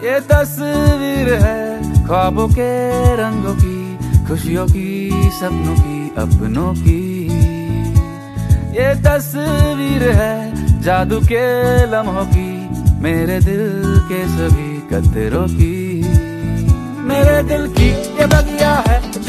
ये तस्वीर है ख्वाबों के रंगों की, खुशियों की, सपनों की, अपनों की। ये तस्वीर है जादू के लम्हों की, मेरे दिल के सभी कतरों की। मेरे दिल की ये बगिया है